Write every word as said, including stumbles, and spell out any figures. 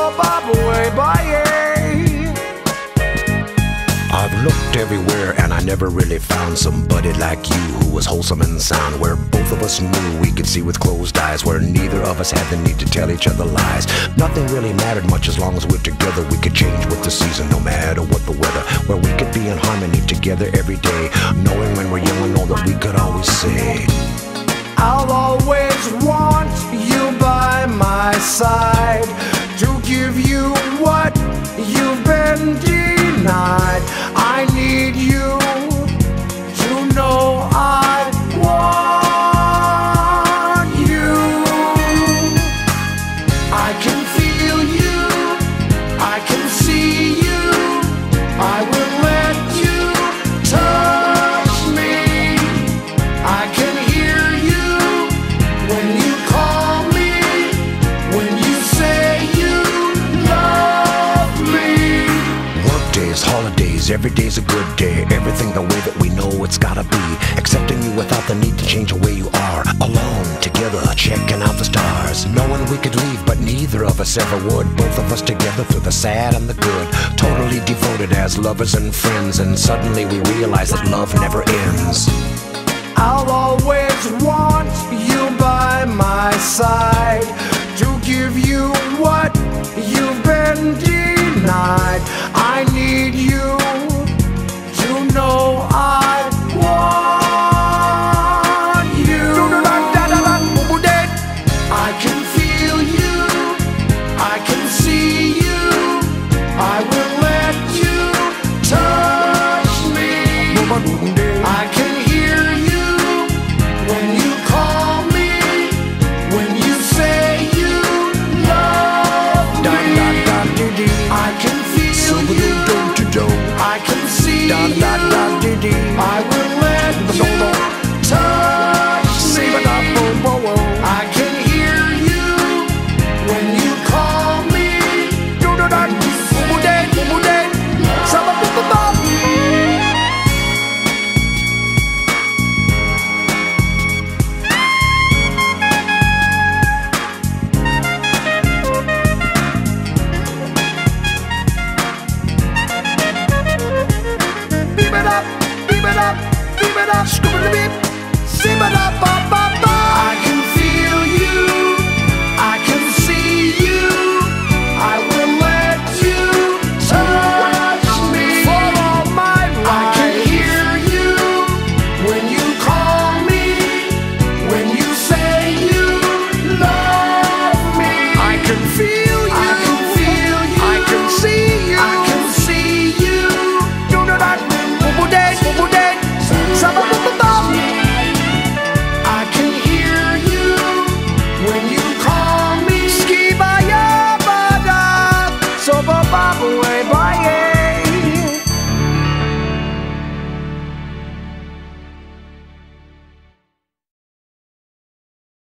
I've looked everywhere and I never really found somebody like you who was wholesome and sound, where both of us knew we could see with closed eyes, where neither of us had the need to tell each other lies. Nothing really mattered much as long as we're together. We could change with the season no matter what the weather, where we could be in harmony together every day, knowing when we're young and old that we could always say, I'll always want you by my side, to give you what you've been denied. I need you to know I want you. I can feel you, I can see you, I will let you touch me. I can hear you when you call me, when you say you love me. Work days, holidays, every day's a good day. Everything the way that we know it's gotta be. Accepting you without the need to change the way you are. Alone, together, checking out the stars. Knowing we could leave, but neither of us ever would. Both of us together through the sad and the good. Totally devoted as lovers and friends. And suddenly we realize that love never ends. I'll always want you by my side,